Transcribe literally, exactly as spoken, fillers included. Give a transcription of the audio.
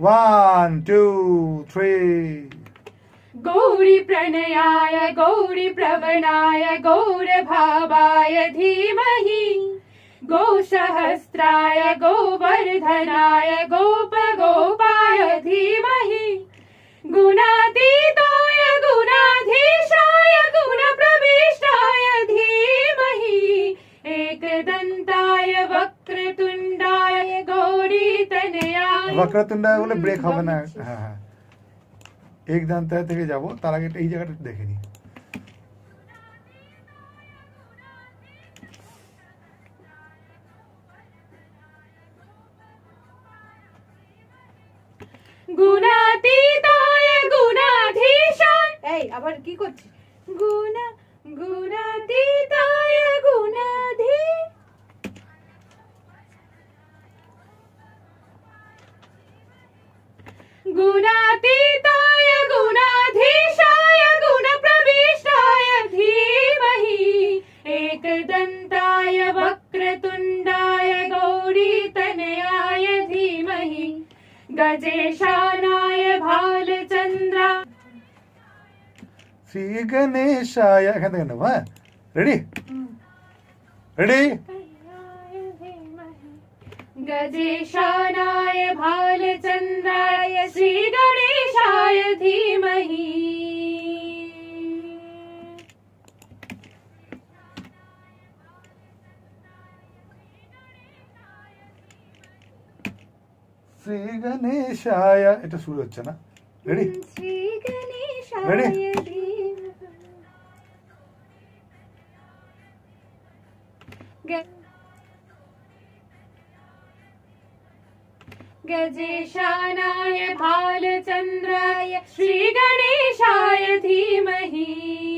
One two three. Gauri प्रणयाय गौरी प्रवणाय गौरभावाय धीमहि गौ सहस्राय गोवर्धनाय गोपगोपाय धीमहि गुणातीताय गुणाधीशाय गुणप्रविष्टाय धीमहि एकदंताय वक्रतुंडाय गौरीतनयाय। वक्रतुंडाय बोले ब्रेक হবে না। হ্যাঁ হ্যাঁ एक दांताय থেকে যাব, তার আগে এই জায়গাটা দেখে নি। গুণাতীতায় গুণাধীশায়, এই আবার কি করছিস? গুণা গুণাতীতায় গুণাধী गुणातीताय गुणाधीशाय गुणप्रविष्टाय धीमहि एकदंताय वक्रतुंडाय गौरीतनयाय धीमहि गजेशानाय भालचंद्रा শ্রী গণেশায়। এখান থেকে নেব। হ্যাঁ রেডি রেডি। गजेशानाय भालचंद्राय श्री गणेशाय धीमहि শ্রী গণেশায়। এটা শুরু হচ্ছে না। রেডি श्री गणेशाय Ready? धीमहि गजेशानाय भालचंद्राय श्री गणेशाय धीमहि।